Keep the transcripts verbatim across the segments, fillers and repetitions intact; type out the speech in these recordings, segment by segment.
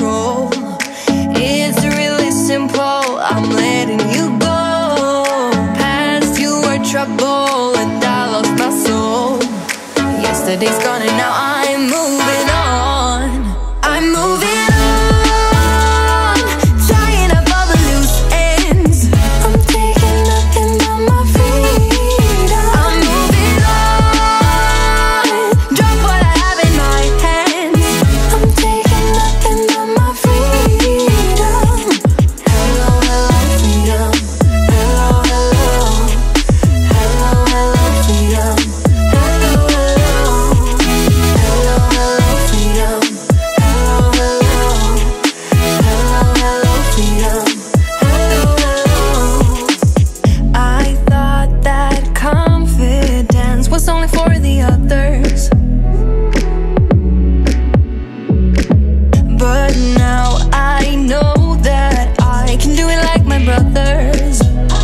control. It's really simple, I'm letting you go. Past you were trouble and I lost my soul. Yesterday's gone and now I'm moving on. I'm moving on, tying up all the loose ends. I'm taking nothing but my freedom. I'm moving on, drop what I have in my hands. I'm taking nothing but my freedom. Hello, hello, freedom. Hello, hello. Hello, hello, freedom. Hello, hello. Hello, hello, freedom. Hello, hello. Hello, hello, freedom. Hello, hello. I thought that confidence was only for the others, but now I know that I can do it like my brothers.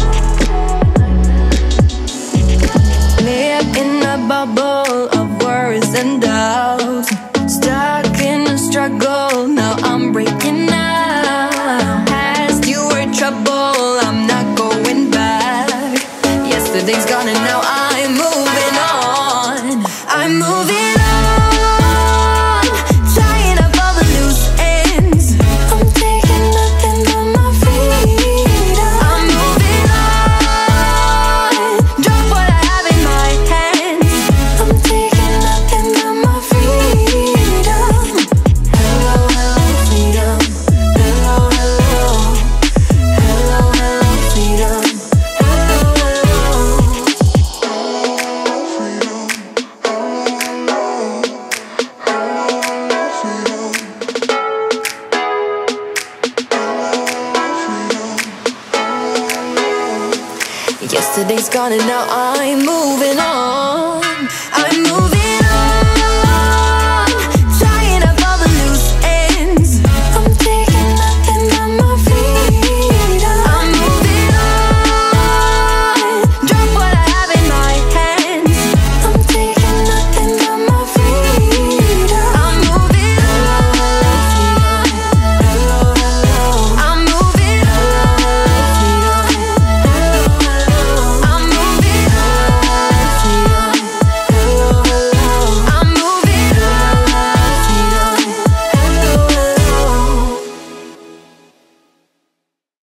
Live in a bubble of worries and doubts, stuck in a struggle, now I'm breaking out. Past you were trouble, I'm not going back. Yesterday's gone and now I'm moving on. I'm moving on, tying up all the loose ends. I'm taking nothing but my freedom. I'm moving on, drop what I have in my hands. I'm taking nothing but my freedom. Hello, hello, freedom. Hello, hello. Hello, hello, freedom. Hello, hello. Yesterday's gone and now I'm moving on. I'm moving